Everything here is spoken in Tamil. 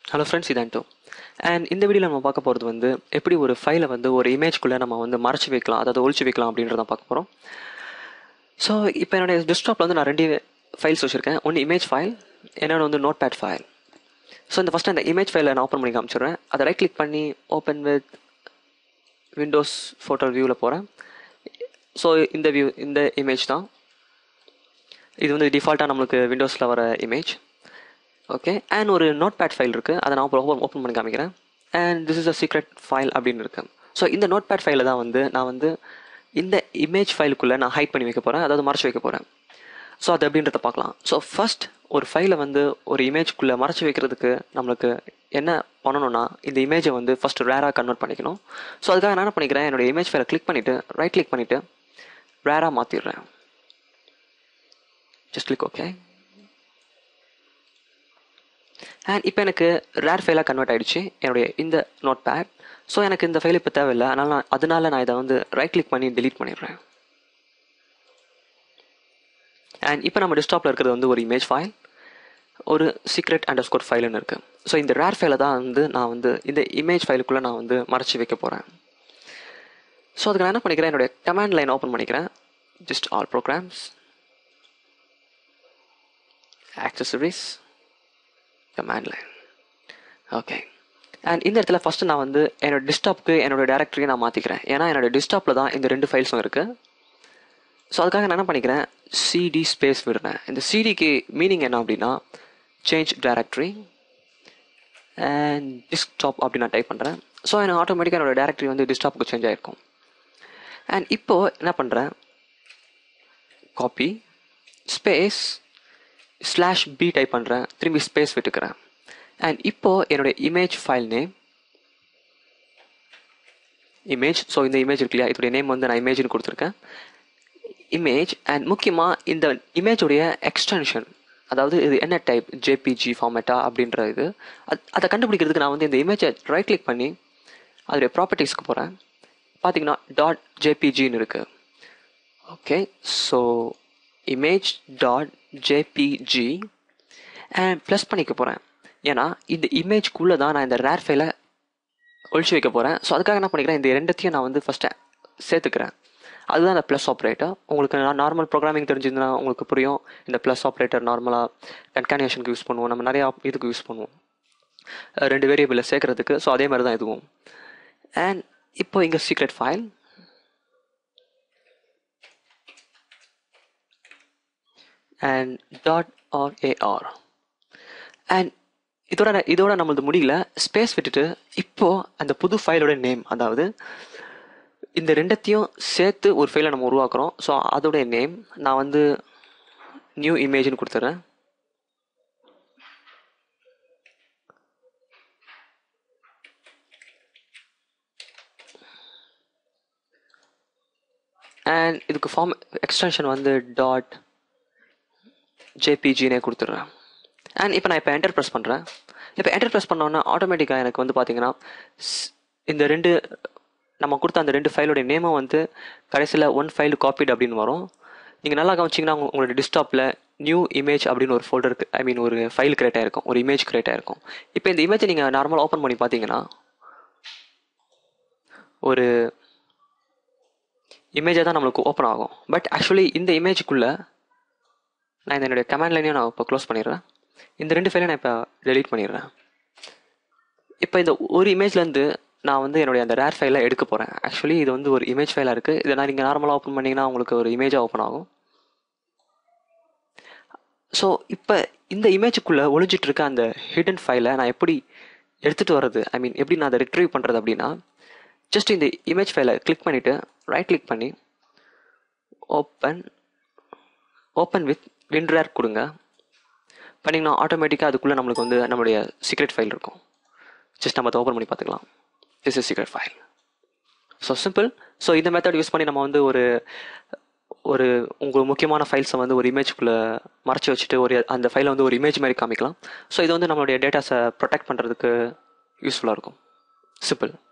ஹலோ ஃப்ரெண்ட்ஸ், இது Anto. அண்ட் இந்த வீடியோவில் நம்ம பார்க்க போகிறது வந்து எப்படி ஒரு ஃபைலை வந்து ஒரு இமேஜ்குள்ளே நம்ம வந்து மறைச்சி வைக்கலாம், அதாவது ஒழிச்சு வைக்கலாம் அப்படின்றத பார்க்க போகிறோம். ஸோ இப்போ என்னுடைய டெஸ்க்டாப்பில் வந்து நான் 2 ஃபைல்ஸ் வச்சுருக்கேன். ஒன்று இமேஜ் ஃபைல், என்னோட வந்து நோட் பேட் ஃபைல். ஸோ இந்த ஃபஸ்ட்டு அந்த இமேஜ் ஃபைலை நான் ஓப்பன் பண்ணி காமிச்சிடுறேன். அதை ரைட் கிளிக் பண்ணி ஓப்பன் வித் விண்டோஸ் ஃபோட்டோ வியூவில் போகிறேன். ஸோ இந்த இமேஜ் தான் இது வந்து டிஃபால்ட்டாக நம்மளுக்கு விண்டோஸில் வர இமேஜ். ஓகே, அண்ட் ஒரு நோட் பேட் ஃபைல் இருக்குது, அதை நான் ஓப்பன் பண்ணி காமிக்கிறேன். And this is a secret file அப்படின்னு இருக்கு. ஸோ இந்த நோட் பேட் ஃபைலை தான் வந்து நான் வந்து இந்த இமேஜ் ஃபைலுக்குள்ளே நான் ஹைட் பண்ணி வைக்க போகிறேன், அதாவது மறைச்சி வைக்க போகிறேன். ஸோ அது எப்படின்றத பார்க்கலாம். ஸோ ஃபர்ஸ்ட் ஒரு ஃபைலை வந்து ஒரு இமேஜ்குள்ளே மறைச்சி வைக்கிறதுக்கு நம்மளுக்கு என்ன பண்ணணும்னா, இந்த இமேஜை வந்து ஃபர்ஸ்ட் ரேராக கன்வெர்ட் பண்ணிக்கணும். ஸோ அதுக்காக நான் என்ன பண்ணிக்கிறேன், என்னோடய இமேஜ் ஃபைலை கிளிக் பண்ணிவிட்டு ரைட் கிளிக் பண்ணிவிட்டு ரேராக மாற்றிடுறேன். Just click okay. அண்ட் இப்போ எனக்கு ரேர் ஃபைலாக கன்வெர்ட் ஆகிடுச்சு என்னுடைய இந்த நோட் பேட். ஸோ எனக்கு இந்த ஃபைல் இப்போ தேவையில்லை, அதனால நான் இதை வந்து ரைட் கிளிக் பண்ணி டெலீட் பண்ணிடுறேன். அண்ட் இப்போ நம்ம டெஸ்க்டாப்பில் இருக்கிறது வந்து ஒரு இமேஜ் ஃபைல், ஒரு சீக்ரெட் அண்டர்ஸ்கோர் ஃபைல்னு இருக்குது. ஸோ இந்த ரேர் ஃபைலை தான் வந்து நான் வந்து இந்த இமேஜ் ஃபைலுக்குள்ளே நான் வந்து மறைச்சி வைக்க போகிறேன். ஸோ அதுக்கு நான் என்ன பண்ணிக்கிறேன், என்னுடைய கமாண்ட் லைன் ஓப்பன் பண்ணிக்கிறேன். Just all programs, accessories, command line. Okay, and இந்த இடத்துல ஃபஸ்ட்டு நான் வந்து என்னோட டெஸ்க்டாப்புக்கு என்னோட டேரக்டரியை நான் மாற்றிக்கிறேன். ஏன்னா என்னோட டெஸ்க்டாப்பில் தான் இந்த 2 ஃபைல்ஸும் இருக்குது. ஸோ அதுக்காக நான் என்ன பண்ணிக்கிறேன், சிடி ஸ்பேஸ் விடுறேன். இந்த சிடிக்கு மீனிங் என்ன அப்படின்னா சேஞ்ச் டேரக்டரி அண்ட் டெஸ்க்டாப் அப்படி நான் டைப் பண்ணுறேன். ஸோ எனக்கு ஆட்டோமேட்டிக்காக என்னோட டேரக்டரி வந்து டெஸ்க்டாப்புக்கு சேஞ்ச் ஆகிருக்கும். அண்ட் இப்போது என்ன பண்ணுறேன், காப்பி ஸ்பேஸ் /b டைப் பண்ணுறேன், திரும்பி ஸ்பேஸ் விட்டுக்கிறேன். அண்ட் இப்போது என்னுடைய image file name image. So இந்த இமேஜ் இருக்கு இல்லையா, இதோடைய நேம் வந்து நான் இமேஜ்னு கொடுத்துருக்கேன், இமேஜ். அண்ட் முக்கியமாக இந்த இமேஜுடைய எக்ஸ்டென்ஷன், அதாவது இது என்ன டைப், ஜேபிஜி ஃபார்மேட்டா அப்படின்ற இது அதை கண்டுபிடிக்கிறதுக்கு நான் வந்து இந்த இமேஜை ரைட் கிளிக் பண்ணி அதோடைய ப்ராப்பர்ட்டிஸ்க்கு போகிறேன். பார்த்தீங்கன்னா .jpgன்னு இருக்குது. Okay, so image .jpg and plus பண்ணிக்க போகிறேன். ஏன்னா இந்த இமேஜ்க்குள்ளே தான் நான் இந்த ரேர் ஃபைலை ஒழிச்சு வைக்க போகிறேன். ஸோ அதுக்காக என்ன பண்ணிக்கிறேன், இந்த 2த்தையும் நான் வந்து ஃபஸ்ட்டு சேர்த்துக்கிறேன். அதுதான் இந்த ப்ளஸ் ஆப்ரேட்டர். உங்களுக்கு நார்மல் ப்ரோக்ராமிங் தெரிஞ்சிருந்தா உங்களுக்கு புரியும். இந்த ப்ளஸ் ஆப்ரேட்டர் நார்மலாக கன்கானியேஷனுக்கு யூஸ் பண்ணுவோம், நம்ம நிறையா இதுக்கு யூஸ் பண்ணுவோம், 2 வேரியபிளை சேர்க்கறதுக்கு. ஸோ அதே மாதிரி தான் இதுவும். அண்ட் இப்போ இங்கே secret file and .rar and இதோட நம்மளது முடியல, ஸ்பேஸ் விட்டுட்டு இப்போது அந்த புது ஃபைலோட நேம், அதாவது இந்த 2த்தையும் சேர்த்து ஒரு ஃபைலை நம்ம உருவாக்குறோம். ஸோ அதோடைய நேம் நான் வந்து நியூ இமேஜ்னு கொடுத்துட்றேன். அண்ட் இதுக்கு ஃபார்ம் எக்ஸ்டென்ஷன் வந்து .jpgனே கொடுத்துட்றேன். அண்ட் இப்போ நான் என்டர் ப்ரெஸ் பண்ணுறேன். இப்போ என்டர் ப்ரெஸ் பண்ணோன்னா ஆட்டோமேட்டிக்காக எனக்கு வந்து பார்த்தீங்கன்னா இந்த 2 நம்ம கொடுத்த அந்த 2 ஃபைலோடைய நேமும் வந்து கடைசியில் 1 ஃபைல் காப்பிட் அப்படின்னு வரும். நீங்கள் நல்லா கவனிச்சிங்கன்னா உங்களோட டெஸ்க்டாப்பில் நியூ இமேஜ் அப்படின்னு ஒரு ஃபோல்டர், ஒரு ஃபைல் கிரியேட் ஆகிருக்கும், ஒரு இமேஜ் கிரியேட் ஆகிருக்கும். இப்போ இந்த இமேஜை நீங்கள் நார்மலாக ஓப்பன் பண்ணி பார்த்தீங்கன்னா ஒரு இமேஜாக தான் நம்மளுக்கு ஓப்பன் ஆகும். பட் ஆக்சுவலி இந்த இமேஜுக்குள்ளே நான் என்னுடைய கமாண்ட் லைனையும் நான் இப்போ க்ளோஸ் பண்ணிடுறேன். இந்த 2 ஃபைலையும் நான் இப்போ டெலீட் பண்ணிடுறேன். இப்போ இந்த ஒரு இமேஜ்லேருந்து நான் வந்து என்னுடைய அந்த ரேர் ஃபைலை எடுக்க போகிறேன். ஆக்சுவலி இது வந்து ஒரு இமேஜ் ஃபைலாக இருக்குது. இதை நான் நீங்கள் நார்மலாக ஓப்பன் பண்ணிங்கன்னா உங்களுக்கு ஒரு இமேஜாக ஓப்பன் ஆகும். ஸோ இப்போ இந்த இமேஜுக்குள்ளே ஒழிஞ்சிட்டு இருக்க அந்த ஹிடன் ஃபைலை நான் எப்படி எடுத்துகிட்டு வர்றது, எப்படி நான் அதை ரிட்ரீவ் பண்ணுறது அப்படின்னா, ஜஸ்ட் இந்த இமேஜ் ஃபைலை கிளிக் பண்ணிவிட்டு ரைட் கிளிக் பண்ணி ஓப்பன் வித் WinRAR கொடுங்க. பண்ணிங்கன்னா ஆட்டோமேட்டிக்காக அதுக்குள்ளே நம்மளுக்கு வந்து நம்மளுடைய சீக்ரெட் ஃபைல் இருக்கும். ஜஸ்ட் நம்ம அதை ஓப்பன் பண்ணி பார்த்துக்கலாம். This is secret file. So simple. So இந்த மெத்தட் யூஸ் பண்ணி நம்ம வந்து ஒரு உங்களுக்கு முக்கியமான ஃபைல்ஸை வந்து ஒரு இமேஜுக்குள்ளே மறைச்சி வச்சுட்டு அந்த ஃபைலை வந்து ஒரு இமேஜ் மாதிரி காமிக்கலாம். ஸோ இது வந்து நம்மளுடைய டேட்டாஸை ப்ரொடெக்ட் பண்ணுறதுக்கு யூஸ்ஃபுல்லாக இருக்கும். சிம்பிள்.